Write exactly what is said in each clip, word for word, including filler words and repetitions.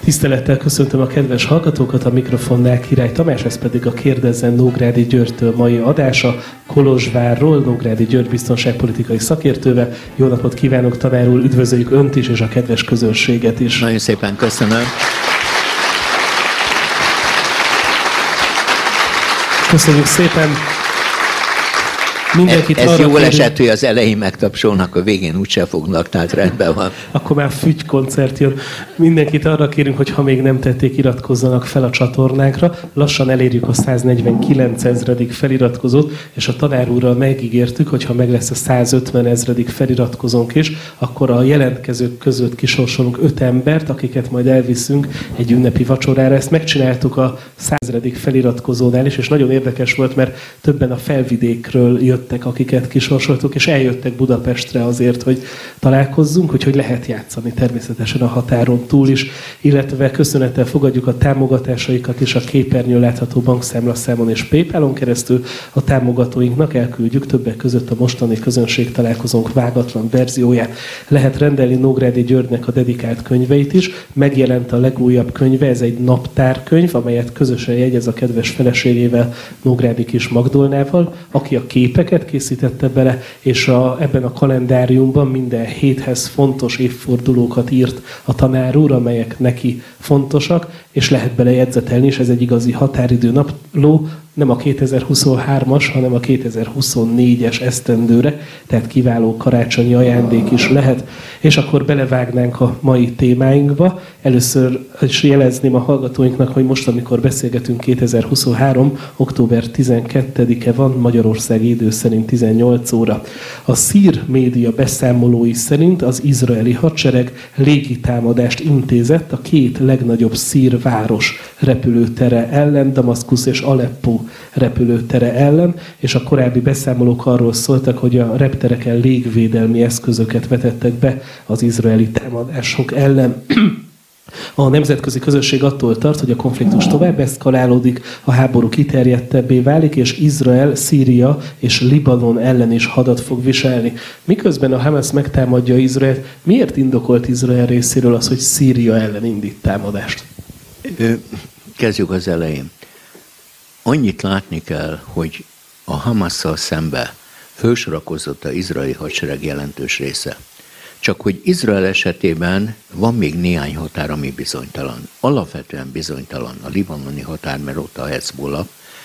Tisztelettel köszöntöm a kedves hallgatókat, a mikrofonnál Király Tamás, ez pedig a Kérdezzen Nógrádi Györgytől mai adása Kolozsvárról, Nógrádi György biztonságpolitikai szakértővel. Jó napot kívánok, tanár úr, üdvözöljük Önt is, és a kedves közönséget is. Nagyon szépen köszönöm. Köszönjük szépen. Mindenkit Ez arra jól kérünk... esett, hogy az elején megtapsolnak, a végén úgyse fognak, tehát rendben van. Akkor már fügykoncert jön. Mindenkit arra kérünk, hogy ha még nem tették, iratkozzanak fel a csatornánkra. Lassan elérjük a száznegyvenkilenc ezredik feliratkozót, és a tanár úrral megígértük, hogy ha meg lesz a százötven ezredik feliratkozónk is, akkor a jelentkezők között kisorsolunk öt embert, akiket majd elviszünk egy ünnepi vacsorára. Ezt megcsináltuk a százezredik feliratkozónál is, és nagyon érdekes volt, mert többen a Felvidékről jött akiket kisorsoltuk, és eljöttek Budapestre azért, hogy találkozzunk, úgyhogy lehet játszani természetesen a határon túl is, illetve köszönettel fogadjuk a támogatásaikat is a képernyőn látható bankszámlaszámon és PayPal-on keresztül. A támogatóinknak elküldjük többek között a mostani közönség találkozónk vágatlan verzióját. Lehet rendelni Nógrádi Györgynek a dedikált könyveit is. Megjelent a legújabb könyve, ez egy naptárkönyv, amelyet közösen jegyez a kedves feleségével, Nógrádi Kis Magdolnával, aki a képek készítette bele, és a, ebben a kalendáriumban minden héthez fontos évfordulókat írt a tanár úr, amelyek neki fontosak, és lehet bele jegyzetelni, és ez egy igazi határidő napló, nem a kétezer-huszonhármas, hanem a kétezer-huszonnégyes esztendőre, tehát kiváló karácsonyi ajándék is lehet. És akkor belevágnánk a mai témáinkba. Először is jelezném a hallgatóinknak, hogy most, amikor beszélgetünk, kétezer-huszonhárom. október tizenkettedike van, magyarországi idő szerint tizennyolc óra. A szír média beszámolói szerint az izraeli hadsereg légitámadást intézett a két legnagyobb szír város repülőtere ellen, Damaszkusz és Aleppo repülőtere ellen, és a korábbi beszámolók arról szóltak, hogy a reptereken légvédelmi eszközöket vetettek be az izraeli támadások ellen. A nemzetközi közösség attól tart, hogy a konfliktus tovább eszkalálódik, a háború kiterjedtebbé válik, és Izrael, Szíria és Libanon ellen is hadat fog viselni. Miközben a Hamas megtámadja Izraelt, miért indokolt Izrael részéről az, hogy Szíria ellen indít támadást? Kezdjük az elején. Annyit látni kell, hogy a Hamasszal szembe fölsorakozott az izraeli hadsereg jelentős része. Csak hogy Izrael esetében van még néhány határ, ami bizonytalan. Alapvetően bizonytalan a libanoni határ, mert ott a Hezbollah.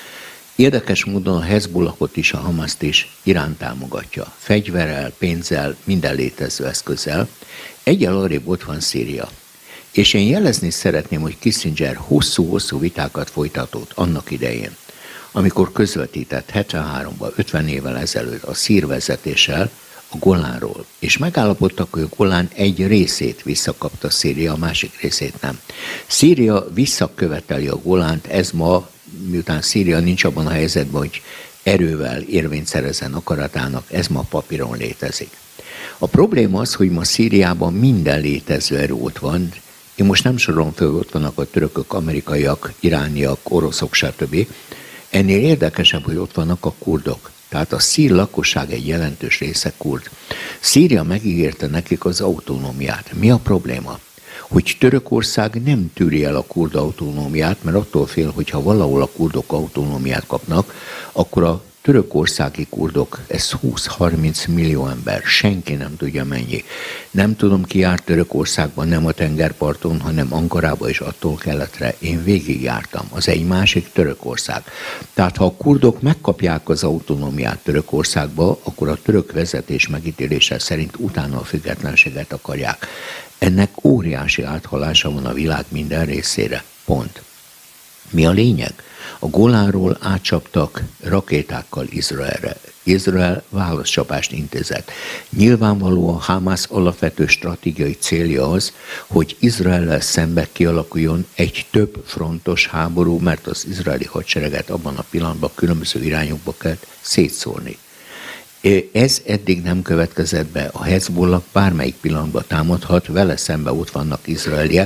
Érdekes módon a Hezbollahot is, a Hamaszt is Irán támogatja. Fegyverrel, pénzzel, minden létező eszközzel. Egyel arrébb ott van Szíria. És én jelezni szeretném, hogy Kissinger hosszú-hosszú vitákat folytatott annak idején, amikor közvetített hetvenháromban, ötven évvel ezelőtt a szír vezetéssel a Golánról, és megállapodtak, hogy a Golán egy részét visszakapta Szíria, a másik részét nem. Szíria visszaköveteli a Golánt, ez ma, miután Szíria nincs abban a helyzetben, hogy erővel érvényt szerezzen akaratának, ez ma papíron létezik. A probléma az, hogy ma Szíriában minden létező erő ott van. Én most nem sorolom föl, ott vannak a törökök, amerikaiak, irániak, oroszok, stb. Ennél érdekesebb, hogy ott vannak a kurdok. Tehát a szír lakosság egy jelentős része kurd. Szíria megígérte nekik az autonómiát. Mi a probléma? Hogy Törökország nem tűri el a kurd autonómiát, mert attól fél, hogy ha valahol a kurdok autonómiát kapnak, akkor a törökországi kurdok, ez húsz-harminc millió ember, senki nem tudja mennyi. Nem tudom, ki járt Törökországban, nem a tengerparton, hanem Ankarába és attól keletre. Én végigjártam, az egy másik Törökország. Tehát ha a kurdok megkapják az autonómiát Törökországba, akkor a török vezetés megítélése szerint utána a függetlenséget akarják. Ennek óriási áthalása van a világ minden részére. Pont. Mi a lényeg? A Golánról átcsaptak rakétákkal Izraelre. Izrael válaszcsapást intézett. Nyilvánvaló a Hamas alapvető stratégiai célja az, hogy Izraellel szembe kialakuljon egy több frontos háború, mert az izraeli hadsereget abban a pillanatban különböző irányokba kell szétszórni. Ez eddig nem következett be. A Hezbollah bármelyik pillanatban támadhat, vele szembe ott vannak izraeliek.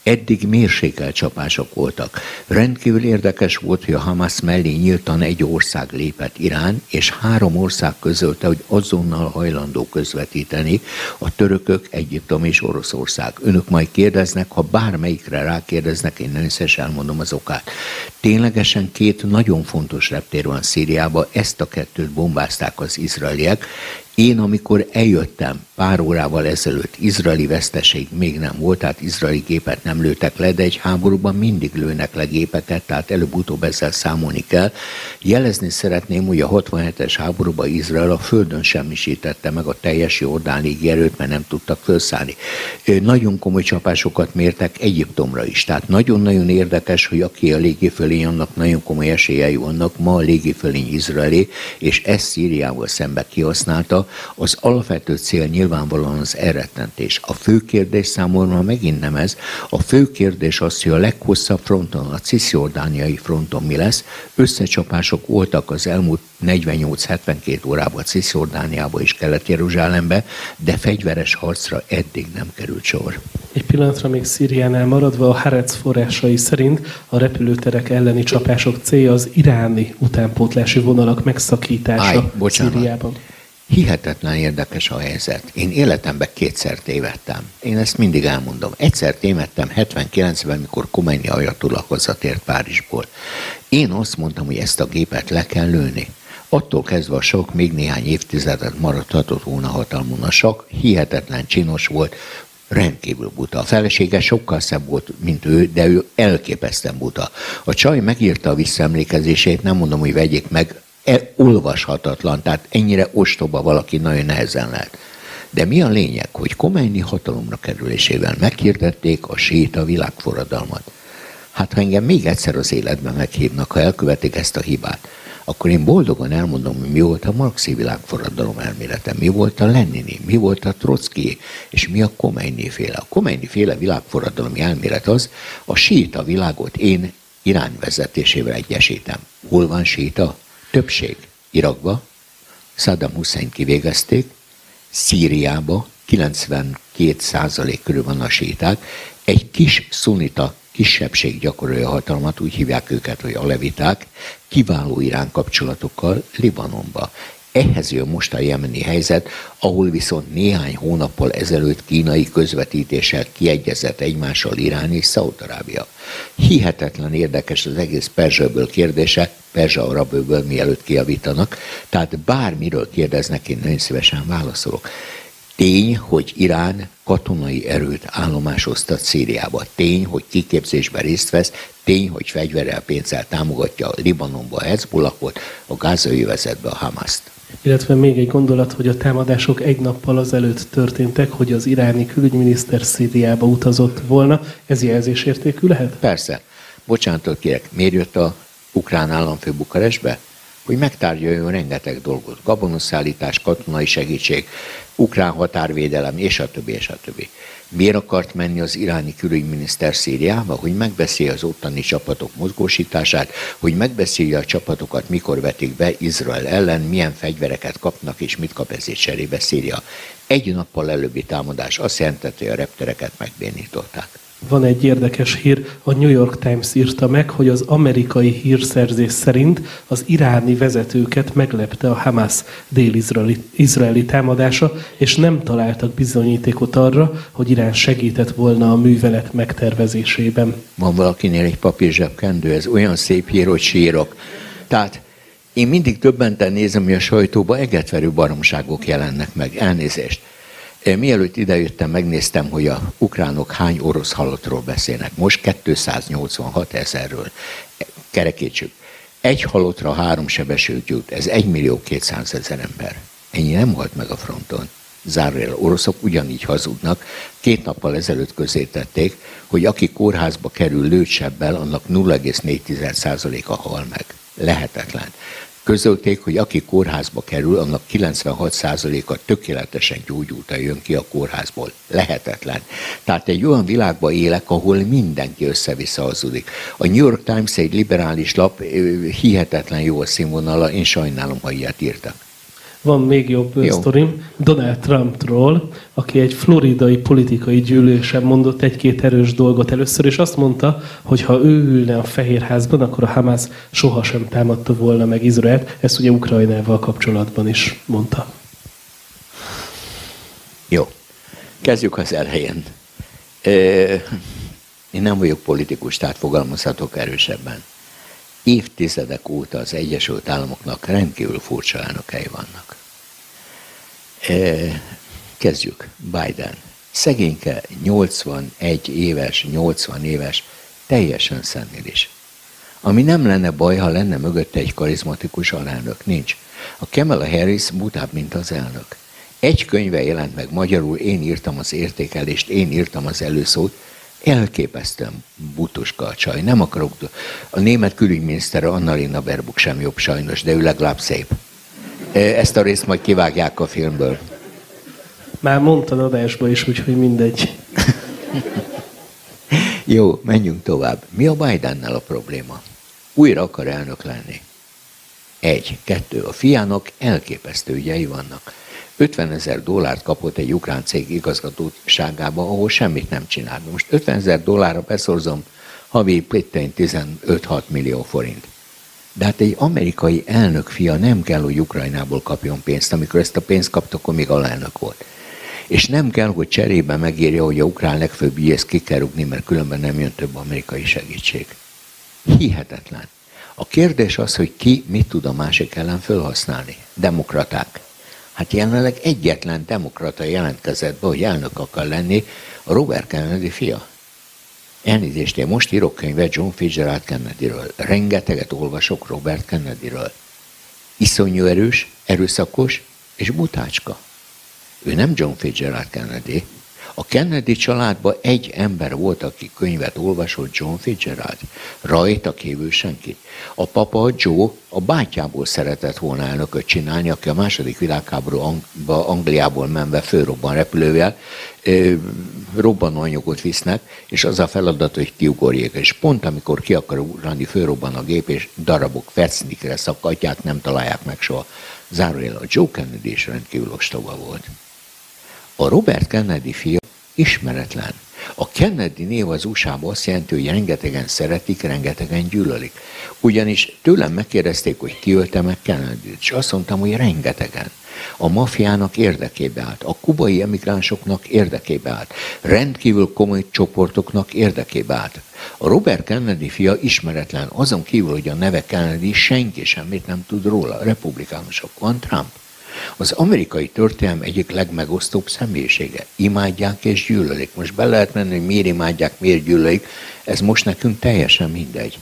Eddig mérsékelt csapások voltak. Rendkívül érdekes volt, hogy a Hamas mellé nyíltan egy ország lépett, Irán, és három ország közölte, hogy azonnal hajlandó közvetíteni, a törökök, Egyiptom és Oroszország. Önök majd kérdeznek, ha bármelyikre rákérdeznek, én nem is elmondom az okát. Ténylegesen két nagyon fontos reptér van Szíriában, ezt a kettőt bombázták az izraeliek. Én, amikor eljöttem pár órával ezelőtt, izraeli veszteség még nem volt, tehát izraeli gépet nem lőttek le, de egy háborúban mindig lőnek le gépeket, tehát előbb-utóbb ezzel számolni kell. Jelezni szeretném, hogy a hatvanhetes háborúban Izrael a földön semmisítette meg a teljes jordán légierőt, mert nem tudtak felszállni. Nagyon komoly csapásokat mértek Egyiptomra is, tehát nagyon-nagyon érdekes, hogy aki a légifölény, annak nagyon komoly esélyei vannak, ma a légifölény izraeli, és ezt Szíriával szembe kihasználta. Az alapvető cél nyilvánvalóan az elrettentés. A fő kérdés számomra megint nem ez. A fő kérdés az, hogy a leghosszabb fronton, a cisjordániai fronton mi lesz. Összecsapások voltak az elmúlt negyvennyolc-hetvenkét órában Cisjordániába és Kelet-Jeruzsálembe, de fegyveres harcra eddig nem került sor. Egy pillanatra még Szíriánál maradva, a Haaretz forrásai szerint a repülőterek elleni csapások célja az iráni utánpótlási vonalak megszakítása Áj, Szíriában. Hihetetlen érdekes a helyzet. Én életemben kétszer tévedtem. Én ezt mindig elmondom. Egyszer tévedtem hetvenkilencben, mikor Khomeini ajatullah hazatért Párizsból. Én azt mondtam, hogy ezt a gépet le kell lőni. Attól kezdve a sok még néhány évtizedet maradhatott volna hatalmon. A sok hihetetlen csinos volt, rendkívül buta. A felesége sokkal szebb volt, mint ő, de ő elképesztően buta. A csaj megírta a visszaemlékezését, nem mondom, hogy vegyék meg, olvashatatlan, tehát ennyire ostoba valaki nagyon nehezen lehet. De mi a lényeg, hogy Khomeini hatalomra kerülésével meghirdették a síita világforradalmat. Hát ha engem még egyszer az életben meghívnak, ha elkövetik ezt a hibát, akkor én boldogan elmondom, hogy mi volt a marxi világforradalom elmélete, mi volt a Lenini, mi volt a Trocki, és mi a Khomeini féle. A Khomeini féle világforradalmi elmélet az, a síita világot én Irán vezetésével egyesítem. Hol van síita? Többség. Irakba, Saddam Hussein kivégezték, Szíriába kilencvenkét százalék körül van a síták, egy kis szunita kisebbség gyakorolja a hatalmat, úgy hívják őket, hogy aleviták, kiváló Irán kapcsolatokkal Libanonba. Ehhez jön most a jemeni helyzet, ahol viszont néhány hónappal ezelőtt kínai közvetítéssel kiegyezett egymással Irán és Szaúd-Arábia. Hihetetlen érdekes az egész Perzsa-öböl kérdése, Perzsa-arab-öböl mielőtt kijavítanak, tehát bármiről kérdeznek, én nagyon szívesen válaszolok. Tény, hogy Irán katonai erőt állomásoztat Szíriába. Tény, hogy kiképzésben részt vesz. Tény, hogy fegyverrel, pénzzel támogatja Libanonba a Hezbollahot, a gázai övezetbe a Hamaszt. Illetve még egy gondolat, hogy a támadások egy nappal azelőtt történtek, hogy az iráni külügyminiszter Szíriába utazott volna. Ez jelzésértékű lehet? Persze. Bocsánatot kérek, miért jött a ukrán államfő Bukarestbe? Hogy megtárgyaljon rengeteg dolgot. Gabonaszállítás, katonai segítség, ukrán határvédelem, és a többi, és a többi. Miért akart menni az iráni külügyminiszter Szíriába? Hogy megbeszélje az ottani csapatok mozgósítását, hogy megbeszélje a csapatokat, mikor vetik be Izrael ellen, milyen fegyvereket kapnak, és mit kap ezért cserébe Szíria. Egy nappal előbbi támadás azt jelentette, hogy a reptereket megbénították. Van egy érdekes hír, a New York Times írta meg, hogy az amerikai hírszerzés szerint az iráni vezetőket meglepte a Hamas dél-izraeli támadása, és nem találtak bizonyítékot arra, hogy Irán segített volna a művelet megtervezésében. Van valakinél egy papírzsebkendő, ez olyan szép hír, hogy sírok. Tehát én mindig többenten nézem, hogy a sajtóban egetverő baromságok jelennek meg. Elnézést. Mielőtt idejöttem, megnéztem, hogy a ukránok hány orosz halottról beszélnek. Most kétszáznyolcvanhat ezerről. Kerekítsük. Egy halottra három sebesült jut. Ez egymillió kétszázezer ember. Ennyi nem halt meg a fronton. Zárójel, oroszok ugyanígy hazudnak. Két nappal ezelőtt közzétették, hogy aki kórházba kerül lőtsebbel, annak nulla egész négy százaléka hal meg. Lehetetlen. Közölték, hogy aki kórházba kerül, annak kilencvenhat százaléka tökéletesen gyógyultan jön ki a kórházból. Lehetetlen. Tehát egy olyan világban élek, ahol mindenki össze-vissza hazudik. A New York Times egy liberális lap, hihetetlen jó a színvonala, én sajnálom, ha ilyet írtak. Van még jobb Jó. sztorim Donald Trumpról, aki egy floridai politikai gyűlésen mondott egy-két erős dolgot először, és azt mondta, hogy ha ő ülne a Fehérházban, akkor a Hamas sohasem támadta volna meg Izraelt. Ezt ugye Ukrajnával kapcsolatban is mondta. Jó. Kezdjük az elején. Én nem vagyok politikus, tehát fogalmazhatok erősebben. Évtizedek óta az Egyesült Államoknak rendkívül furcsa elnökei vannak. Kezdjük. Biden. Szegényke, nyolcvanegy éves, nyolcvan éves, teljesen szenilis. Ami nem lenne baj, ha lenne mögötte egy karizmatikus alelnök. Nincs. A Kamala Harris butább, mint az elnök. Egy könyve jelent meg magyarul, én írtam az értékelést, én írtam az előszót, elképesztően butuska a csaj. Nem akarok, a német külügyminiszter Annalena Baerbock sem jobb sajnos, de ő legalább szép. Ezt a részt majd kivágják a filmből. Már mondtad adásba is, úgyhogy mindegy. Jó, menjünk tovább. Mi a Bidennel a probléma? Újra akar elnök lenni. Egy, kettő, a fiának elképesztő ügyei vannak. ötvenezer dollárt kapott egy ukrán cég igazgatóságába, ahol semmit nem csinál. Most ötvenezer dollárra beszorzom, havi plittein tizenöt-hat millió forint. De hát egy amerikai elnök fia nem kell, hogy Ukrajnából kapjon pénzt. Amikor ezt a pénzt kapta, akkor még alelnök volt. És nem kell, hogy cserébe megírja, hogy a ukrán legfőbb ügyész ki kell rúgni, mert különben nem jön több amerikai segítség. Hihetetlen. A kérdés az, hogy ki mit tud a másik ellen felhasználni. Demokraták. Hát jelenleg egyetlen demokrata jelentkezett be, hogy elnök akar lenni, a Robert Kennedy fia. Elnézést, én most írok könyvet John Fitzgerald Kennedyről. Rengeteget olvasok Robert Kennedyről. Iszonyú erős, erőszakos és butácska. Ő nem John Fitzgerald Kennedy. A Kennedy családban egy ember volt, aki könyvet olvasott, John Fitzgerald. Rajta kívül senkit. A papa, Joe, a bátyjából szeretett volna elnököt csinálni, aki a második világháborúban Angliából menve fölrobban repülővel, robbanóanyagot visznek, és az a feladat, hogy kiugorjék. És pont amikor ki akar ugrani, fölrobban a gép, és darabok fecnikre szakadják, nem találják meg soha. Zárójel, a Joe Kennedy is rendkívül ostoba volt. A Robert Kennedy fia ismeretlen. A Kennedy név az u es á-ban azt jelenti, hogy rengetegen szeretik, rengetegen gyűlölik. Ugyanis tőlem megkérdezték, hogy ki ölte meg Kennedyt, és azt mondtam, hogy rengetegen. A mafiának érdekébe állt, a kubai emigránsoknak érdekébe állt, rendkívül komoly csoportoknak érdekébe állt. A Robert Kennedy fia ismeretlen, azon kívül, hogy a neve Kennedy, senki semmit nem tud róla. Republikánusok, van Trump. Az amerikai történelem egyik legmegosztóbb személyisége. Imádják és gyűlölik. Most be lehet menni, hogy miért imádják, miért gyűlölik. Ez most nekünk teljesen mindegy.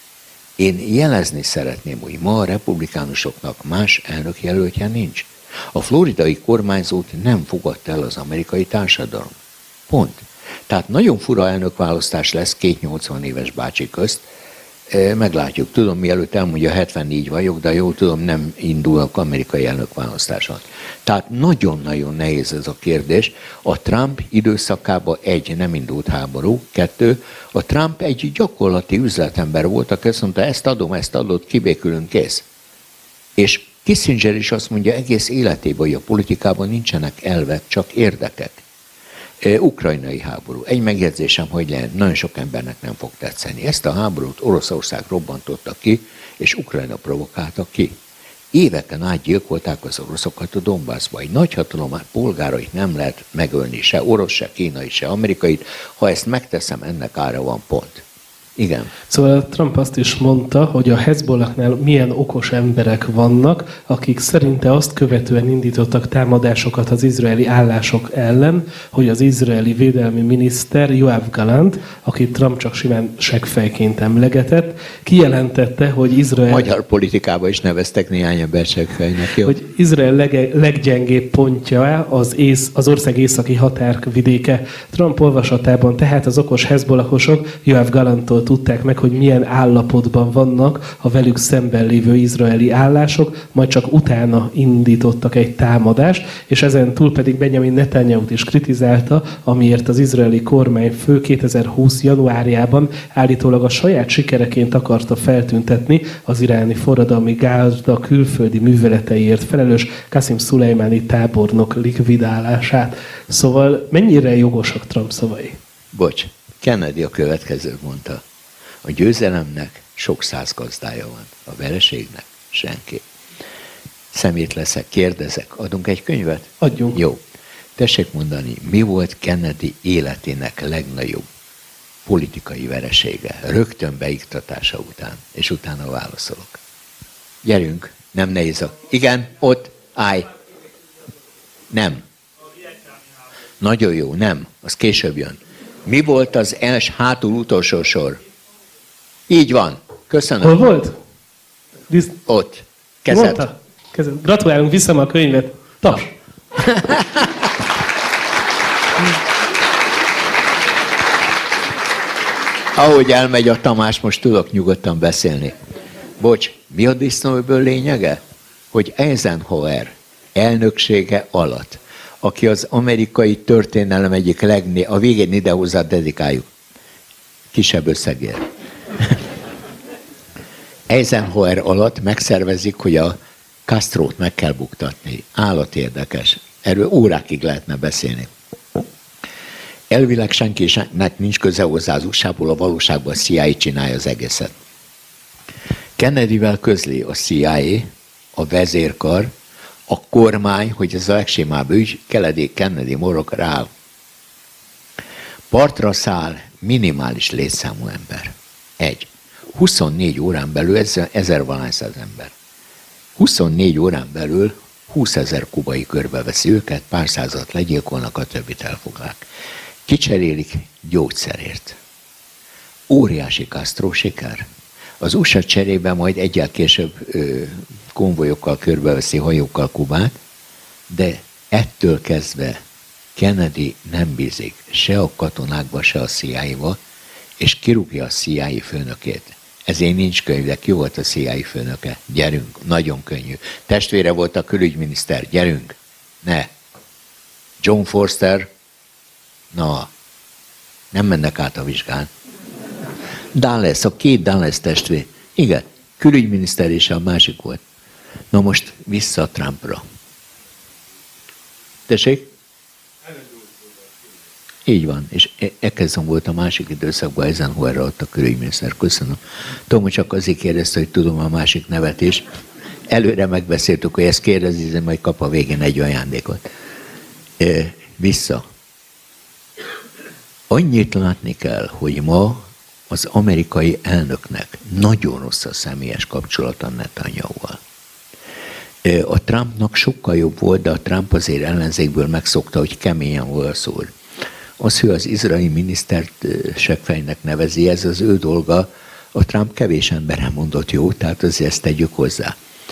Én jelezni szeretném, hogy ma a republikánusoknak más elnökjelöltje nincs. A floridai kormányzót nem fogadta el az amerikai társadalom. Pont. Tehát nagyon fura elnökválasztás lesz két nyolcvan éves bácsi közt. Meglátjuk. Tudom, mielőtt elmondja, hetvennégy vagyok, de jól tudom, nem indulok amerikai elnökválasztáson. Tehát nagyon-nagyon nehéz ez a kérdés. A Trump időszakában egy, nem indult háború, kettő, a Trump egy gyakorlati üzletember volt, aki azt mondta, ezt adom, ezt adott, kibékülünk, kész. És Kissinger is azt mondja, egész életében, hogy a politikában nincsenek elvek, csak érdekek. Ukrajnai háború. Egy megjegyzésem, hogy lehet, nagyon sok embernek nem fog tetszeni. Ezt a háborút Oroszország robbantotta ki, és Ukrajna provokálta ki. Éveken át gyilkolták az oroszokat a Donbassba. Egy nagyhatalom polgárait nem lehet megölni, se orosz, se kínai, se amerikait. Ha ezt megteszem, ennek ára van, pont. Igen. Szóval Trump azt is mondta, hogy a Hezbollahnál milyen okos emberek vannak, akik szerinte azt követően indítottak támadásokat az izraeli állások ellen, hogy az izraeli védelmi miniszter Yoav Gallant, akit Trump csak simán seggfejként emlegetett, kijelentette, hogy Izrael... Magyar politikában is neveztek néhány ember seggfejnek, jó? Hogy Izrael leg, leggyengébb pontja az, ész, az ország északi határvidéke. Trump olvasatában tehát az okos hezbollahosok Yoav Gallanttól tudták meg, hogy milyen állapotban vannak a velük szemben lévő izraeli állások, majd csak utána indítottak egy támadást, és ezen túl pedig Benjamin Netanyahut is kritizálta, amiért az izraeli kormányfő kétezer-húsz januárjában állítólag a saját sikereként akarta feltüntetni az iráni forradalmi gárda külföldi műveleteiért felelős felelős Qasim Szulejmáni tábornok likvidálását. Szóval mennyire jogosak Trump szavai? Bocs, Kennedy a következőt mondta. A győzelemnek sok száz gazdája van, a vereségnek senki. Szemét leszek, kérdezek, adunk egy könyvet? Adjunk. Jó. Tessék mondani, mi volt Kennedy életének legnagyobb politikai veresége, rögtön beiktatása után, és utána válaszolok. Gyerünk, nem nehéz a... Igen, ott, állj. Nem. Nagyon jó, nem, az később jön. Mi volt az els hátul utolsó sor? Így van, köszönöm. Hol volt? Disz... Ott, kezed. kezed. Gratulálunk, viszem a könyvet. Taps. Ahogy elmegy a Tamás, most tudok nyugodtan beszélni. Bocs, mi a disznóöböl lényege? Hogy Eisenhower elnöksége alatt, aki az amerikai történelem egyik legné... A végén idehozzá dedikáljuk. Kisebb összegért. Eisenhower alatt megszervezik, hogy a Castrót meg kell buktatni. Állat érdekes. Erről órákig lehetne beszélni. Elvileg senkinek nincs köze hozzá az u es á-ból, a valóságban a C I A csinálja az egészet. Kennedyvel közli a C I A, a vezérkar, a kormány, hogy ez a legsémább ügy, Kennedy, Kennedy morog rá. Partra száll minimális létszámú ember. Egy. huszonnégy órán belül ezer valányszáz ember. huszonnégy órán belül húszezer kubai körbeveszi őket, pár százat legyilkolnak, a többit elfoglák. Kicserélik gyógyszerért. Óriási Castro siker. Az u es á cserében majd egyel később ö, konvojokkal körbeveszi, hajókkal Kubát, de ettől kezdve Kennedy nem bízik se a katonákba, se a C I A-ba, és kirúgja a C I A főnökét. Ezért nincs könyv, de ki volt a C I A főnöke? Gyerünk, nagyon könnyű. Testvére volt a külügyminiszter, gyerünk. Ne. John Forster, na, nem mennek át a vizsgán. Dulles, a két Dulles testvér. Igen, külügyminiszter és a másik volt. Na most vissza Trumpra. Tessék? Így van, és ekkezem volt a másik időszakban, Eisenhowerre ott a külügyminiszter. Köszönöm. Tomu csak azért kérdezte, hogy tudom a másik nevet is. Előre megbeszéltük, hogy ezt kérdezi, majd kap a végén egy ajándékot. E, vissza. Annyit látni kell, hogy ma az amerikai elnöknek nagyon rossz a személyes kapcsolata Netanyahu-val. A Trumpnak sokkal jobb volt, de a Trump azért ellenzékből megszokta, hogy keményen szól. Az, hogy az izraeli minisztert seggfejnek nevezi, ez az ő dolga, a Trump kevés emberen mondott jó, tehát azért ezt tegyük hozzá.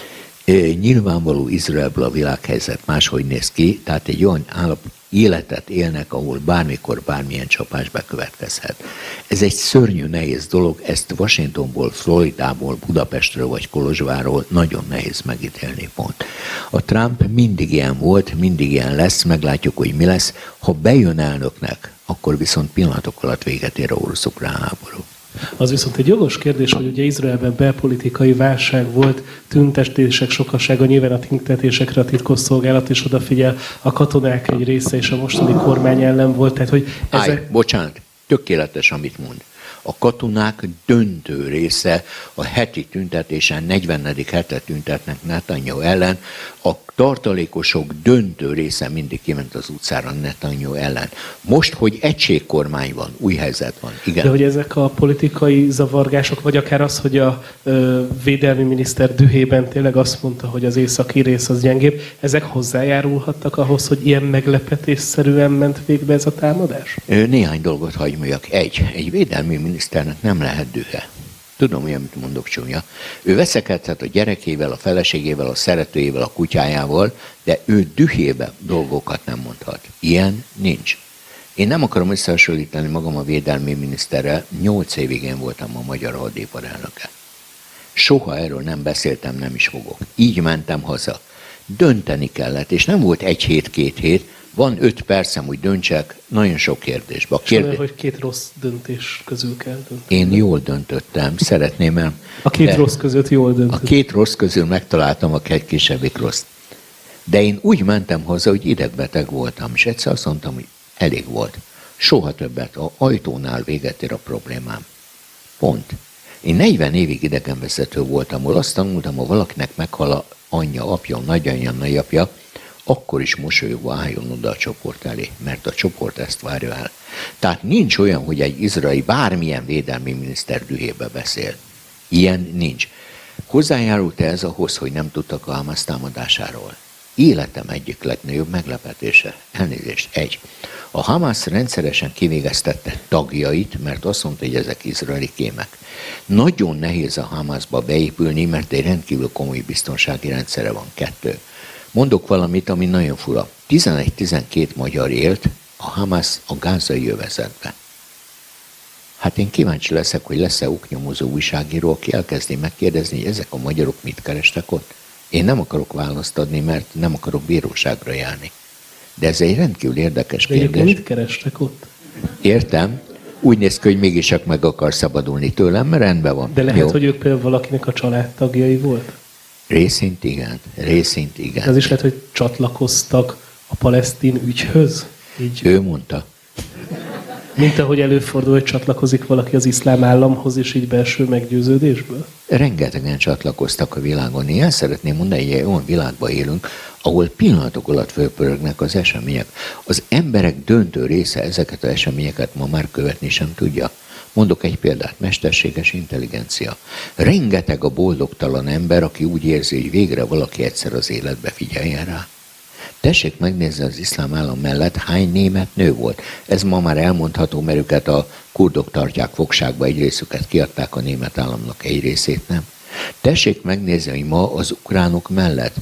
Nyilvánvaló Izraelből a világhelyzet máshogy néz ki, tehát egy olyan állap, életet élnek, ahol bármikor bármilyen csapás bekövetkezhet. Ez egy szörnyű, nehéz dolog, ezt Washingtonból, Floridából, Budapestről vagy Kolozsvárról nagyon nehéz megítélni pont. A Trump mindig ilyen volt, mindig ilyen lesz, meglátjuk, hogy mi lesz. Ha bejön elnöknek, akkor viszont pillanatok alatt véget ér a orosz-ukrán háború. Az viszont egy jogos kérdés, hogy ugye Izraelben belpolitikai válság volt, tüntetések sokasága, nyilván a tüntetésekre a titkosszolgálat is odafigyel, a katonák egy része és a mostani kormány ellen volt, tehát hogy ezek... Állj, bocsánat, tökéletes, amit mond. A katonák döntő része a heti tüntetésen, negyvenedik hete tüntetnek Netanyahu ellen, a tartalékosok döntő része mindig kiment az utcára Netanyahu ellen. Most, hogy egységkormány van, új helyzet van. Igen. De hogy ezek a politikai zavargások, vagy akár az, hogy a ö, védelmi miniszter dühében tényleg azt mondta, hogy az északi rész az gyengébb, ezek hozzájárulhattak ahhoz, hogy ilyen meglepetésszerűen ment végbe ez a támadás? Néhány dolgot hagyj mondjak. Egy, egy védelmi miniszternek nem lehet dühe. Tudom, hogy amit mondok csúnya. Ő veszekedhet a gyerekével, a feleségével, a szeretőjével, a kutyájával, de ő dühében dolgokat nem mondhat. Ilyen nincs. Én nem akarom összehasonlítani magam a védelmi miniszterrel, nyolc évig én voltam a magyar hadipar elnöke. Soha erről nem beszéltem, nem is fogok. Így mentem haza. Dönteni kellett, és nem volt egy hét, két hét, van öt percem, hogy döntsek, nagyon sok kérdésbe. Kérdés... Kérdé... hogy két rossz döntés közül kell dönteni. Én jól döntöttem, szeretném el. A két rossz között jól döntöttem. A két rossz közül megtaláltam a egy kisebbik rossz. De én úgy mentem haza, hogy idegbeteg voltam, és egyszer azt mondtam, hogy elég volt. Soha többet, a ajtónál véget ér a problémám. Pont. Én negyven évig idegenvezető voltam, ahol azt tanultam, ha valakinek meghal a anyja, apja, nagyanyja, nagyapja, akkor is mosolyogva álljon oda a csoport elé, mert a csoport ezt várja el. Tehát nincs olyan, hogy egy izraeli bármilyen védelmi miniszter dühébe beszél. Ilyen nincs. Hozzájárult ez ahhoz, hogy nem tudtak a Hamas támadásáról? Életem egyik legnagyobb meglepetése. Elnézést. Egy. A Hamas rendszeresen kivégeztette tagjait, mert azt mondta, hogy ezek izraeli kémek. Nagyon nehéz a Hamasba beépülni, mert egy rendkívül komoly biztonsági rendszere van. Kettő. Mondok valamit, ami nagyon fura. tizenegy-tizenkét magyar élt a Hamas a gázai övezetbe. Hát én kíváncsi leszek, hogy lesz-e oknyomozó újságíró, aki elkezdi megkérdezni, hogy ezek a magyarok mit kerestek ott. Én nem akarok választ adni, mert nem akarok bíróságra járni. De ez egy rendkívül érdekes kérdés. De mit kerestek ott? Értem. Úgy néz ki, hogy mégis csak meg akar szabadulni tőlem, mert rendben van. De lehet, jó? hogy ők például valakinek a családtagjai volt? Részint igen. Részint igen. Az is lehet, hogy csatlakoztak a palesztin ügyhöz? Így. Ő mondta. Mint ahogy előfordul, hogy csatlakozik valaki az iszlám államhoz, és így belső meggyőződésből? Rengetegen csatlakoztak a világon. Én el szeretném mondani, hogy egy olyan világban élünk, ahol pillanatok alatt fölpörögnek az események. Az emberek döntő része ezeket az eseményeket ma már követni sem tudja. Mondok egy példát, mesterséges intelligencia. Rengeteg a boldogtalan ember, aki úgy érzi, hogy végre valaki egyszer az életbe figyeljen rá. Tessék megnézni az iszlám állam mellett, hány német nő volt. Ez ma már elmondható, mert őket a kurdok tartják fogságba, egy részüket kiadták a német államnak, egy részét nem. Tessék megnézni, hogy ma az ukránok mellett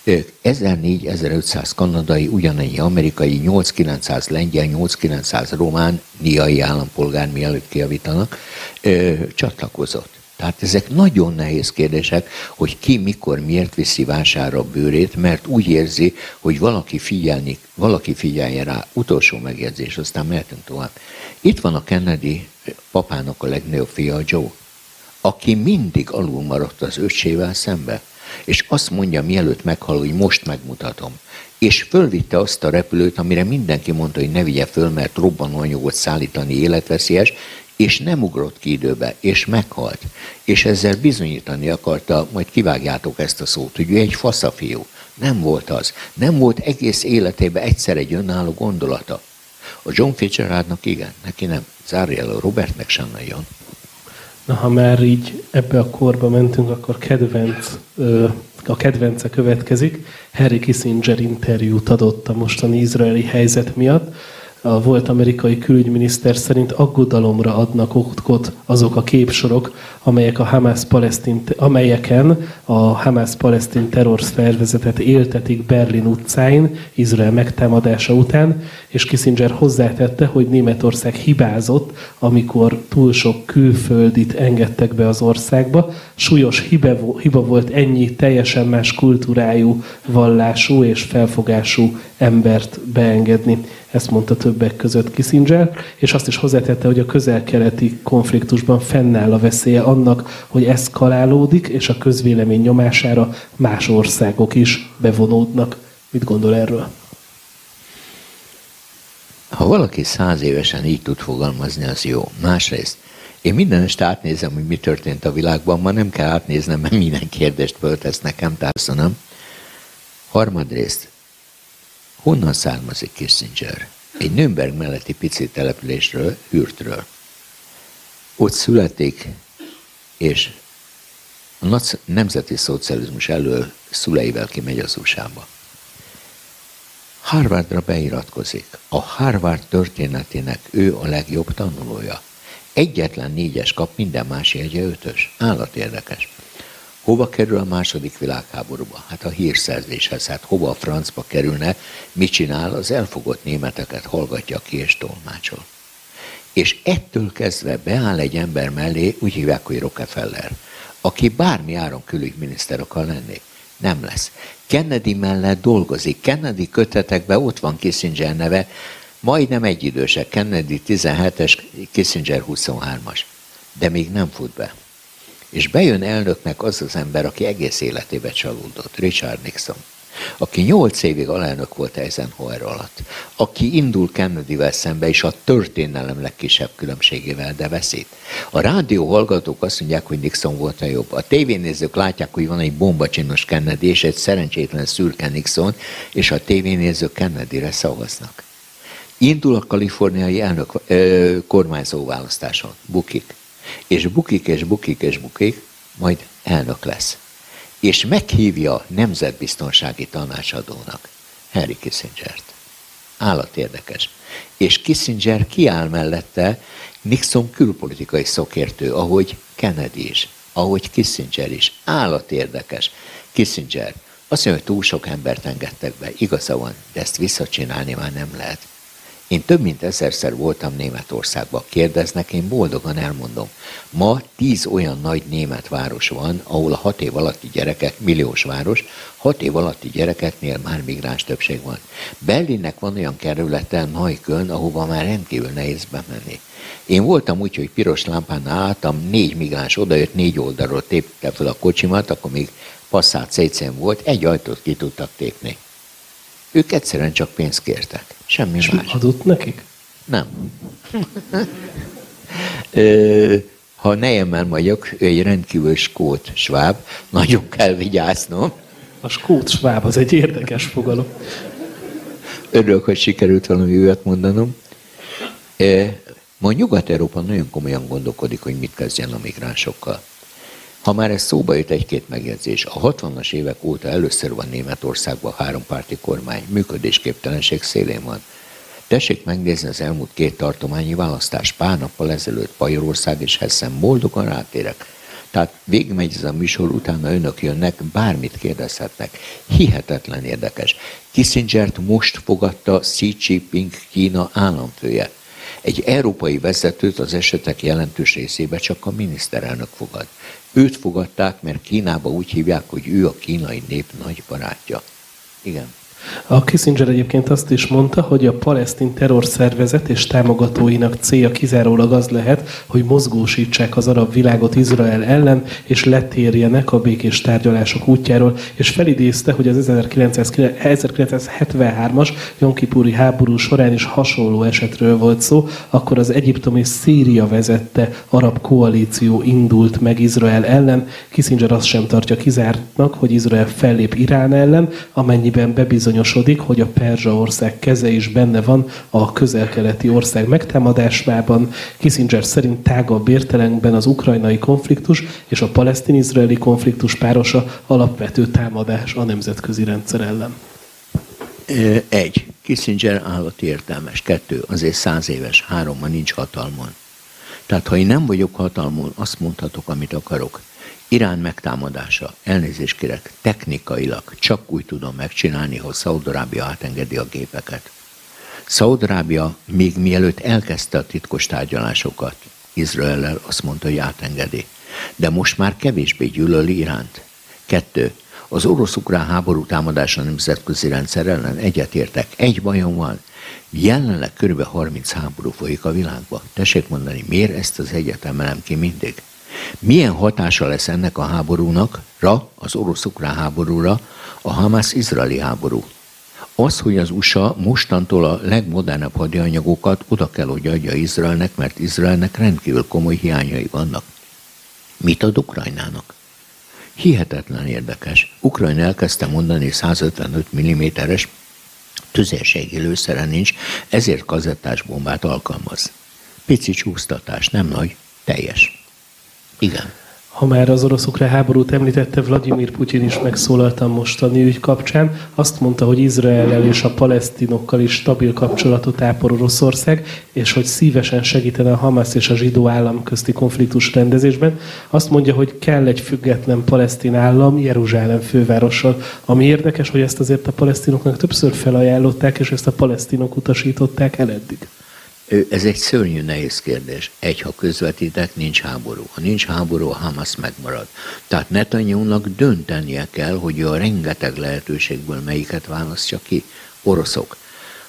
ezernégy-ezerötszáz kanadai, ugyanennyi amerikai, nyolc-kilencszáz lengyel, nyolc-kilencszáz román, niai állampolgár, mielőtt kijavítanak, ö, csatlakozott. Tehát ezek nagyon nehéz kérdések, hogy ki, mikor, miért viszi vására a bőrét, mert úgy érzi, hogy valaki figyelni, valaki figyeljen rá. Utolsó megjegyzés, aztán mehetünk tovább. Itt van a Kennedy papának a legnagyobb fia, Joe, aki mindig alul maradt az öccsével szembe. És azt mondja, mielőtt meghal, hogy most megmutatom. És fölvitte azt a repülőt, amire mindenki mondta, hogy ne vigye föl, mert robbanóanyagot szállítani életveszélyes, és nem ugrott ki időbe, és meghalt. És ezzel bizonyítani akarta, majd kivágjátok ezt a szót, hogy ő egy faszafiú. Nem volt az. Nem volt egész életében egyszer egy önálló gondolata. A John Fitzgeraldnak igen, neki nem. Zárja el, a Robertnek sem nagyon. Na, ha már így ebbe a korba mentünk, akkor kedvenc, a kedvence következik. Henry Kissinger interjút adott a mostani izraeli helyzet miatt. A volt amerikai külügyminiszter szerint aggodalomra adnak okot azok a képsorok, amelyek a Hamas-palesztin, amelyeken a Hamas-palesztin terrorszervezetet éltetik Berlin utcáin, Izrael megtámadása után, és Kissinger hozzátette, hogy Németország hibázott, amikor túl sok külföldit engedtek be az országba. Súlyos hiba, hiba volt ennyi teljesen más kultúrájú, vallású és felfogású embert beengedni. Ezt mondta többek között Kissinger, és azt is hozzátette, hogy a közel-keleti konfliktusban fennáll a veszélye annak, hogy eszkalálódik, és a közvélemény nyomására más országok is bevonódnak. Mit gondol erről? Ha valaki száz évesen így tud fogalmazni, az jó. Másrészt, én minden este átnézem, hogy mi történt a világban, ma nem kell átnéznem, mert minden kérdést föltesz nekem, társadalom. Harmadrészt, honnan származik Kissinger? Egy Nürnberg melletti pici településről, Hürtről. Ott születik, és a nemzeti szocializmus elől szüleivel kimegy az u es á-ba. Harvardra beiratkozik. A Harvard történetének ő a legjobb tanulója. Egyetlen négyes kap, minden más jegye ötös. Állatérdekes. Hova kerül a második világháborúba? Hát a hírszerzéshez. Hát hova a francba kerülne? Mit csinál? Az elfogott németeket hallgatja ki és tolmácsol. És ettől kezdve beáll egy ember mellé, úgy hívják, hogy Rockefeller, aki bármi áron külügyminiszter akar lenni. Nem lesz. Kennedy mellett dolgozik. Kennedy kötetekben ott van Kissinger neve, majdnem egyidősek. Kennedy tizenhetes, Kissinger huszonhármas. De még nem fut be. És bejön elnöknek az az ember, aki egész életében csalódott, Richard Nixon. aki nyolc évig alelnök volt Eisenhower alatt, aki indul Kennedyvel szembe, és a történelem legkisebb különbségével, de veszít. A rádió hallgatók azt mondják, hogy Nixon volt a jobb. A tévénézők látják, hogy van egy bombacsinos Kennedy, és egy szerencsétlen szürke Nixon, és a tévénézők Kennedyre szavaznak. Indul a kaliforniai elnök ö, kormányzó választáson, bukik. És bukik, és bukik, és bukik, majd elnök lesz. És meghívja nemzetbiztonsági tanácsadónak Henry Kissingert. Állat érdekes. És Kissinger kiáll mellette, Nixon külpolitikai szakértő, ahogy Kennedy is, ahogy Kissinger is. Állat érdekes. Kissinger azt mondja, hogy túl sok embert engedtek be. Igaza van, de ezt visszacsinálni már nem lehet. Én több mint ezerszer voltam Németországban. Kérdeznek, én boldogan elmondom. Ma tíz olyan nagy német város van, ahol a hat év alatti gyerekek, milliós város, hat év alatti gyerekeknél már migráns többség van. Berlinnek van olyan kerülete, Neukölln, ahova már rendkívül nehéz bemenni. Én voltam úgy, hogy piros lámpánál álltam, négy migráns odajött, négy oldalról tépte fel a kocsimat, akkor még Passat cé-cén volt, egy ajtót ki tudtak tépni. Ők egyszerűen csak pénzt kértek. Semmi és más. Adott nekik? Nem. Ö, ha nejemmel vagyok, ő egy rendkívül skót sváb, nagyon kell vigyáznom. A skót sváb az egy érdekes fogalom. Örülök, hogy sikerült valami újat mondanom. Ma Nyugat-Európa nagyon komolyan gondolkodik, hogy mit kezdjen a migránsokkal. Ha már ez szóba jött egy-két megjegyzés, a hatvanas évek óta először van Németországban hárompárti kormány, működésképtelenség szélén van. Tessék megnézni az elmúlt két tartományi választást. Pár nappal ezelőtt Bajorország és Hessen, boldogan rátérek. Tehát végigmegy ez a műsor, utána önök jönnek, bármit kérdezhetnek. Hihetetlen érdekes. Kissingert most fogadta Xi Jinping Kína államfője. Egy európai vezetőt az esetek jelentős részébe csak a miniszterelnök fogad. Őt fogadták, mert Kínába úgy hívják, hogy ő a kínai nép nagy barátja. Igen. A Kissinger egyébként azt is mondta, hogy a palesztin terrorszervezet és támogatóinak célja kizárólag az lehet, hogy mozgósítsák az arab világot Izrael ellen, és letérjenek a békés tárgyalások útjáról, és felidézte, hogy az ezerkilencszázhetvenhármas Jom Kipuri háború során is hasonló esetről volt szó, akkor az Egyiptom és Szíria vezette arab koalíció indult meg Izrael ellen. Kissinger azt sem tartja kizártnak, hogy Izrael fellép Irán ellen, amennyiben bebizonyos hogy a Perzsa-ország keze is benne van a közel-keleti ország megtámadásában. Kissinger szerint tágabb értelemben az ukrajnai konfliktus és a palesztin-izraeli konfliktus párosa alapvető támadás a nemzetközi rendszer ellen. Egy. Kissinger állati értelmes. Kettő. Azért száz éves. Háromban nincs hatalmon. Tehát ha én nem vagyok hatalmon, azt mondhatok, amit akarok. Irán megtámadása, elnézést kérek, technikailag csak úgy tudom megcsinálni, hogy Szaúd-Arábia átengedi a gépeket. Szaúd-Arábia még mielőtt elkezdte a titkos tárgyalásokat Izraellel, azt mondta, hogy átengedi. De most már kevésbé gyűlöli Iránt. Kettő. Az orosz-ukrán háború támadása a nemzetközi rendszer ellen egyetértek. Egy bajom van. Jelenleg kb. harminc háború folyik a világban. Tessék mondani, miért ezt az egyet emelem ki mindig? Milyen hatása lesz ennek a háborúnak, ra, az orosz-ukrán háborúra, a Hamász-izraeli háború? Az, hogy az u es á mostantól a legmodernebb hadianyagokat oda kell, hogy adja Izraelnek, mert Izraelnek rendkívül komoly hiányai vannak. Mit ad Ukrajnának? Hihetetlen érdekes. Ukrajna elkezdte mondani, százötvenöt milliméteres tüzérségi lőszere nincs, ezért kazettás bombát alkalmaz. Pici csúsztatás, nem nagy, teljes. Igen. Ha már az orosz-ukrán háborút említette, Vladimir Putyin is megszólaltam mostani ügy kapcsán. Azt mondta, hogy Izraellel és a palesztinokkal is stabil kapcsolatot ápol Oroszország, és hogy szívesen segítene a Hamasz és a zsidó állam közti konfliktus rendezésben. Azt mondja, hogy kell egy független palesztin állam Jeruzsálem fővárossal. Ami érdekes, hogy ezt azért a palesztinoknak többször felajánlották, és ezt a palesztinok utasították el eddig. Ez egy szörnyű nehéz kérdés. Egy, ha közvetítek, nincs háború. Ha nincs háború, a Hamas megmarad. Tehát Netanyahunak döntenie kell, hogy a rengeteg lehetőségből melyiket választja ki. Oroszok.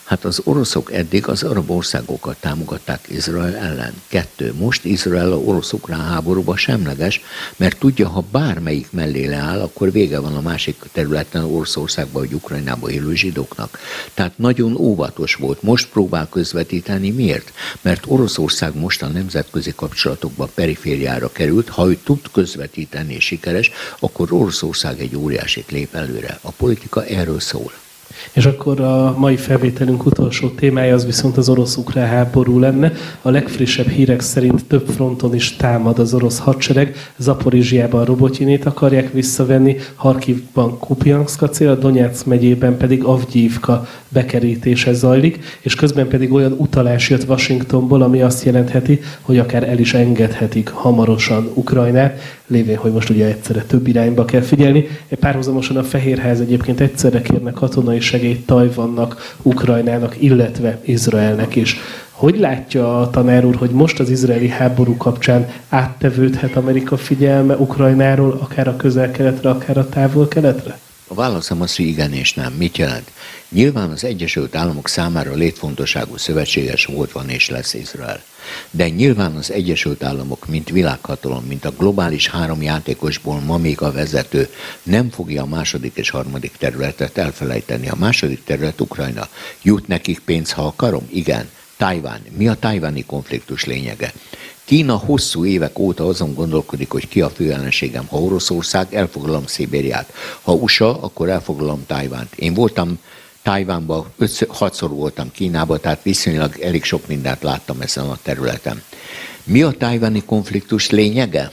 Hát az oroszok eddig az arab országokat támogatták Izrael ellen. Kettő. Most Izrael a orosz-ukrán háborúban semleges, mert tudja, ha bármelyik mellé leáll, akkor vége van a másik területen, Oroszországban vagy Ukrajnában élő zsidóknak. Tehát nagyon óvatos volt. Most próbál közvetíteni. Miért? Mert Oroszország most a nemzetközi kapcsolatokban perifériára került. Ha ő tud közvetíteni és sikeres, akkor Oroszország egy óriásit lép előre. A politika erről szól. És akkor a mai felvételünk utolsó témája az viszont az orosz-ukrán háború lenne. A legfrissebb hírek szerint több fronton is támad az orosz hadsereg. Zaporizsjában Robotynét akarják visszavenni, Harkivban Kupianszk a cél, a Donetsz megyében pedig Avgyívka bekerítése zajlik, és közben pedig olyan utalás jött Washingtonból, ami azt jelentheti, hogy akár el is engedhetik hamarosan Ukrajnát, lévén, hogy most ugye egyszerre több irányba kell figyelni. Párhuzamosan a Fehérház egyébként egyszerre kérne katonai segélyt Tajvannak, Ukrajnának, illetve Izraelnek is. Hogy látja a tanár úr, hogy most az izraeli háború kapcsán áttevődhet Amerika figyelme Ukrajnáról, akár a közel-keletre, akár a távol-keletre? A válaszom az, hogy igen és nem. Mit jelent? Nyilván az Egyesült Államok számára létfontosságú szövetséges volt, van és lesz Izrael. De nyilván az Egyesült Államok, mint világhatalom, mint a globális három játékosból ma még a vezető, nem fogja a második és harmadik területet elfelejteni. A második terület Ukrajna. Jut nekik pénz, ha akarom? Igen. Tajván. Mi a tajvani konfliktus lényege? Kína hosszú évek óta azon gondolkodik, hogy ki a fő ellenségem. Ha Oroszország, elfoglalom Szibériát. Ha u es á, akkor elfoglalom Tajvánt. Én voltam Tajvánban, hatszor voltam Kínában, tehát viszonylag elég sok mindent láttam ezen a területen. Mi a tajvani konfliktus lényege?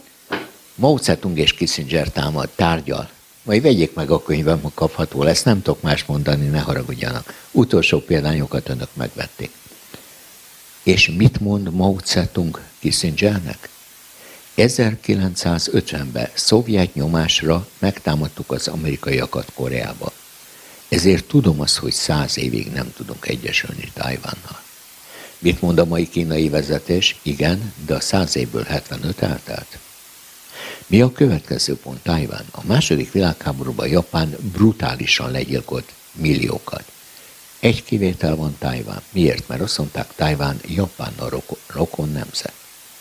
Mao Zedong és Kissinger támad, tárgyal. Majd vegyék meg a könyvem, ha kapható lesz, nem tudok más mondani, ne haragudjanak. Utolsó példányokat önök megvették. És mit mond Mao Zedong Kissingernek? ezerkilencszázötvenben szovjet nyomásra megtámadtuk az amerikaiakat Koreába. Ezért tudom azt, hogy száz évig nem tudunk egyesülni Tajvánnal. Mit mond a mai kínai vezetés? Igen, de a száz évből hetvenöt eltelt. Mi a következő pont? Tajván. A második világháborúban Japán brutálisan legyilkolt milliókat. Egy kivétel van, Tajván. Miért? Mert azt mondták, Tajván Japánnal rokon, rokon nemzet.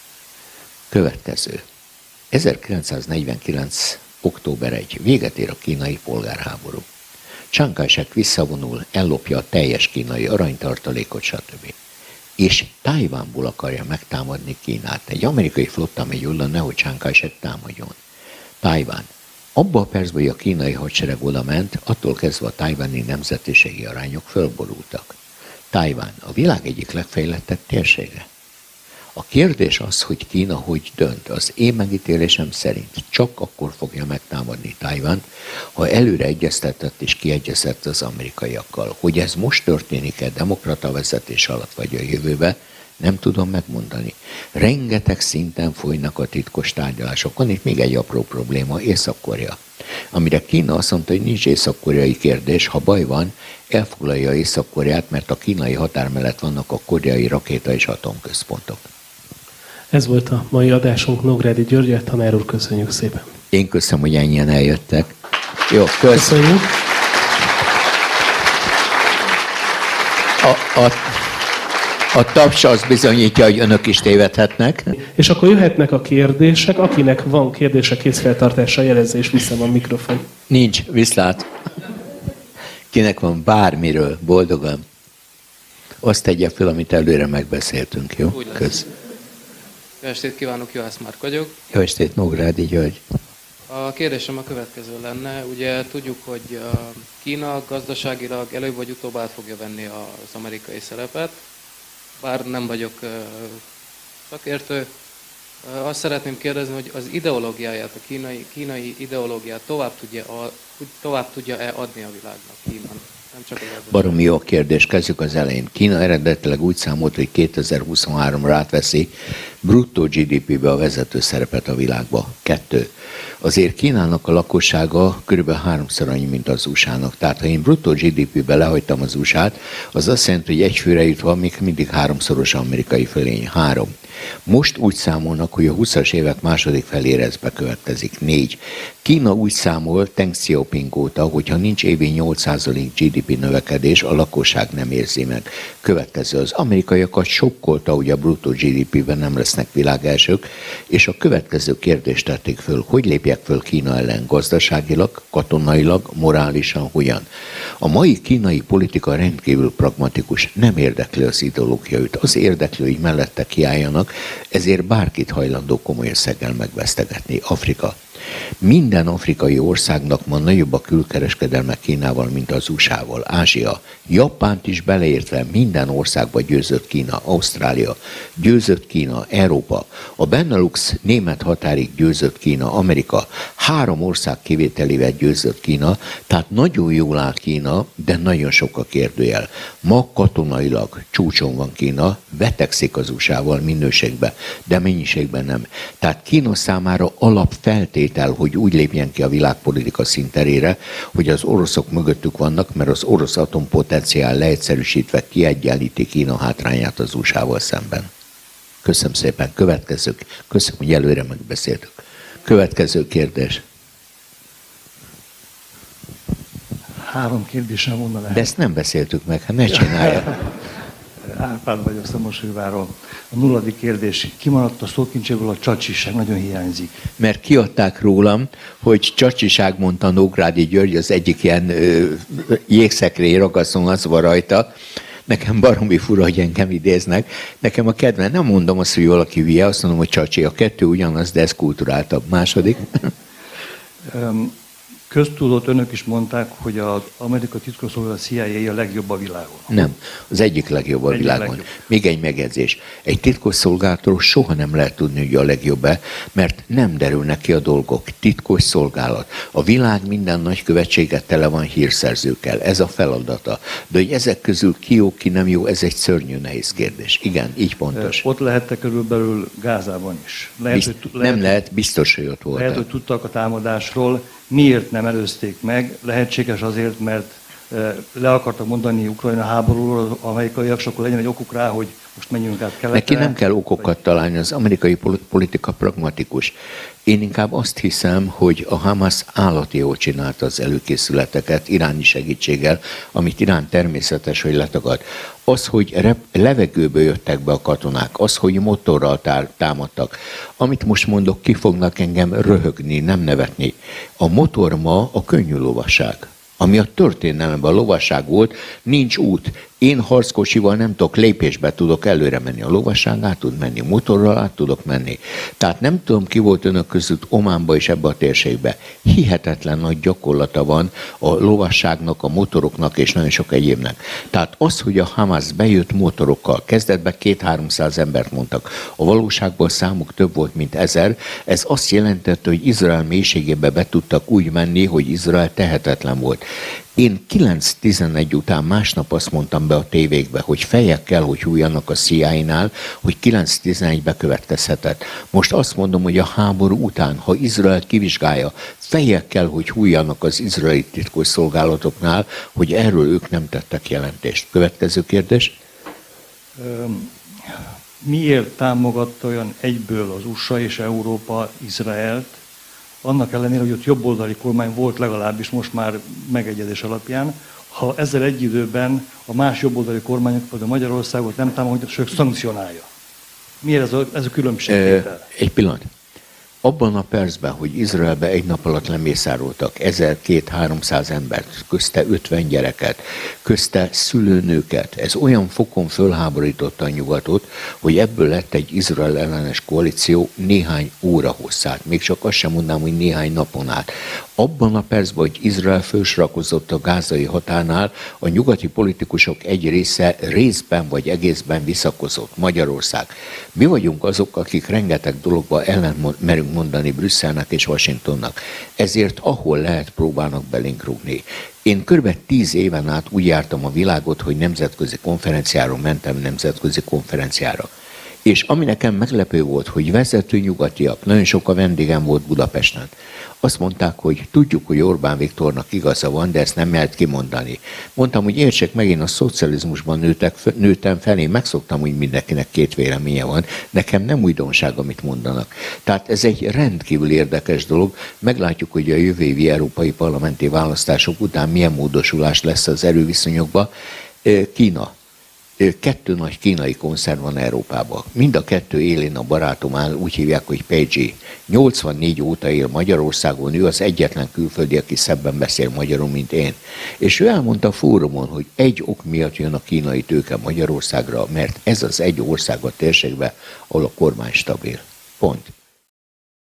Következő. ezerkilencszáznegyvenkilenc. október elsején. Véget ér a kínai polgárháború. Chiang Kai-shek visszavonul, ellopja a teljes kínai aranytartalékot, stb. És Tajvánból akarja megtámadni Kínát. Egy amerikai flotta megy oda, nehogy Chiang Kai-shek támadjon. Tajván. Abban a percben, hogy a kínai hadsereg oda ment, attól kezdve a tajvani nemzetiségi arányok fölborultak. Tajván a világ egyik legfejlettebb térsége. A kérdés az, hogy Kína hogy dönt. Az én megítélésem szerint csak akkor fogja megtámadni Tajvánt, ha előre egyeztetett és kiegyezett az amerikaiakkal. Hogy ez most történik-e demokrata vezetés alatt vagy a jövőbe, nem tudom megmondani. Rengeteg szinten folynak a titkos tárgyalások. Van itt még egy apró probléma, Észak-Korea. Amire Kína azt mondta, hogy nincs észak-koreai kérdés, ha baj van, elfoglalja Észak-Koreát, mert a kínai határ mellett vannak a koreai rakéta és atomközpontok. Ez volt a mai adásunk. Nógrádi György, tanár úr, köszönjük szépen. Én köszönöm, hogy ennyien eljöttek. Jó, köszönjük. köszönjük. A, a, a taps az bizonyítja, hogy önök is tévedhetnek. És akkor jöhetnek a kérdések. Akinek van kérdése, készfeltartása, jelezze, és viszem a mikrofon. Nincs, viszlát. Kinek van bármiről, boldogan, azt tegye fel, amit előre megbeszéltünk, jó? Kösz. Jó estét kívánok, Juhász Márk vagyok. Jó estét, Nógrádi György. A kérdésem a következő lenne. Ugye tudjuk, hogy Kína gazdaságilag előbb vagy utóbb át fogja venni az amerikai szerepet. Bár nem vagyok szakértő. Azt szeretném kérdezni, hogy az ideológiáját, a kínai, kínai ideológiát tovább tudja, tovább tudja-e adni a világnak Kína? Nem csak a Baromi jó kérdés, kezdjük az elején. Kína eredetileg úgy számolt, hogy kétezer-huszonháromra átveszi bruttó gé dé pé-be a vezető szerepet a világba. Kettő. Azért Kínának a lakossága kb. háromszor annyi, mint az u es á-nak. Tehát ha én bruttó gé dé pé-be lehagytam az u es á-t, az azt jelenti, hogy egy főre jutva még mindig háromszoros amerikai fölény. Három. Most úgy számolnak, hogy a huszas évek második felére ez bekövetkezik. Négy. Kína úgy számol Deng Xiaoping óta, hogyha nincs évi nyolc százalék gé dé pé növekedés, a lakosság nem érzi meg. Következő, az amerikaiakat sokkolta, hogy a bruttó gé dé pében nem lesznek világelsők, és a következő kérdést tették föl, hogy lépjek föl Kína ellen gazdaságilag, katonailag, morálisan, hogyan. A mai kínai politika rendkívül pragmatikus, nem érdekli az ideológia őt, az érdekli, hogy mellette kiálljanak, ezért bárkit hajlandó komoly összeggel megvesztegetni. Afrika. Minden afrikai országnak ma nagyobb a külkereskedelme Kínával, mint az u es á-val. Ázsia, Japánt is beleértve minden országba győzött Kína, Ausztrália, győzött Kína, Európa, a Benelux német határig győzött Kína, Amerika, három ország kivételével győzött Kína, tehát nagyon jól áll Kína, de nagyon sok a kérdőjel. Ma katonailag csúcson van Kína, vetekszik az u es á-val minőségben, de mennyiségben nem. Tehát Kína számára alapfeltétel, hogy úgy lépjen ki a világpolitika színterére, hogy az oroszok mögöttük vannak, mert az orosz atompotenciál leegyszerűsítve kiegyenlíti Kína hátrányát az u es á-val szemben. Köszönöm szépen. Következő. Köszönöm, hogy előre megbeszéltük. Következő kérdés. Három kérdésem volna lehet. De ezt nem beszéltük meg, hát ne csinálja. Árpád vagyok Szamosújváról. A nulladik kérdés. Kimaradt a szókincséből a csacsiság, nagyon hiányzik. Mert kiadták rólam, hogy csacsiság, mondta Nógrádi György, az egyik ilyen ö, jégszekrély ragaszon, az van rajta. Nekem baromi fura, hogy engem idéznek. Nekem a kedve, nem mondom azt, hogy valaki hülye, azt mondom, hogy csacsi. A kettő ugyanaz, de ez kulturáltabb. Második. Köztudott, önök is mondták, hogy az amerikai titkosszolgálat C I A a legjobb a világon. Nem, az egyik legjobb a egyik világon. Legjobb. Még egy megjegyzés. Egy titkosszolgálatról soha nem lehet tudni, hogy a legjobb-e, mert nem derülnek ki a dolgok. Titkos szolgálat. A világ minden nagykövetséget tele van hírszerzőkkel. Ez a feladata. De hogy ezek közül ki jó, ki nem jó, ez egy szörnyű nehéz kérdés. Igen, így pontos. Ott lehettek körülbelül Gázában is. Lehet, Bizt, hogy, lehet, nem lehet, biztos, hogy ott voltak. Lehet, hogy tudtak a támadásról. Miért nem előzték meg? Lehetséges azért, mert le akartak mondani Ukrajna háborúról az amerikaiak, és akkor legyen egy okuk rá, hogy most menjünk át keletre. Neki nem kell okokat találni, az amerikai politika pragmatikus. Én inkább azt hiszem, hogy a Hamas állati jól csinálta az előkészületeket iráni segítséggel, amit Irán természetes, hogy letagad. Az, hogy levegőből jöttek be a katonák, az, hogy motorral támadtak, amit most mondok, ki fognak engem röhögni, nem nevetni. A motor ma a könnyű lovasság. Ami a történelemben a lovasság volt, nincs út. Én harckocsival nem tudok, lépésbe tudok előre menni. A lovasság át tud menni, motorral át tudok menni. Tehát nem tudom, ki volt önök között Ománba és ebbe a térségbe. Hihetetlen nagy gyakorlata van a lovasságnak, a motoroknak és nagyon sok egyébnek. Tehát az, hogy a Hamas bejött motorokkal, kezdetben két-háromszáz embert mondtak, a valóságban számuk több volt, mint ezer, ez azt jelentette, hogy Izrael mélységébe be tudtak úgy menni, hogy Izrael tehetetlen volt. Én kilenc tizenegy után másnap azt mondtam be a tévékbe, hogy fejek kell, hogy hújjanak a C I A-nál, hogy kilenc tizenegybe következhetett. Most azt mondom, hogy a háború után, ha Izrael kivizsgálja, fejek kell, hogy hújjanak az izraeli titkos szolgálatoknál, hogy erről ők nem tettek jelentést. Következő kérdés. Miért támogatta olyan egyből az u es á és Európa Izraelt, annak ellenére, hogy ott jobboldali kormány volt legalábbis most már megegyezés alapján, ha ezzel egy időben a más jobboldali kormányok, például Magyarországot nem támogatja, sőt szankcionálja. Miért ez a, ez a különbség? Egy pillanat. Abban a percben, hogy Izraelbe egy nap alatt lemészároltak ezer-kétszáz-háromszáz embert, közte ötven gyereket, közte szülőnőket, ez olyan fokon fölháborította a nyugatot, hogy ebből lett egy Izrael ellenes koalíció néhány óra hosszát, még csak azt sem mondanám, hogy néhány napon át. Abban a percben, hogy Izrael fölsorakozott a gázai határnál, a nyugati politikusok egy része részben vagy egészben visszakozott. Magyarország. Mi vagyunk azok, akik rengeteg dologba ellen merünk mondani Brüsszelnek és Washingtonnak. Ezért ahol lehet, próbálnak belénk rúgni. Én kb. tíz éven át úgy jártam a világot, hogy nemzetközi konferenciáról mentem nemzetközi konferenciára. És ami nekem meglepő volt, hogy vezető nyugatiak, nagyon sok a vendégem volt Budapesten, azt mondták, hogy tudjuk, hogy Orbán Viktornak igaza van, de ezt nem lehet kimondani. Mondtam, hogy értsék meg, én a szocializmusban nőtek, nőttem fel, én megszoktam, hogy mindenkinek két véleménye van, nekem nem újdonság, amit mondanak. Tehát ez egy rendkívül érdekes dolog, meglátjuk, hogy a jövő évi európai parlamenti választások után milyen módosulás lesz az erőviszonyokban. Kína. Kettő nagy kínai koncern van Európában. Mind a kettő élén a barátom áll, úgy hívják, hogy Peiji. nyolcvannégy óta él Magyarországon, ő az egyetlen külföldi, aki szebben beszél magyarul, mint én. És ő elmondta a fórumon, hogy egy ok miatt jön a kínai tőke Magyarországra, mert ez az egy ország a térségben, ahol a kormány stabil. Pont.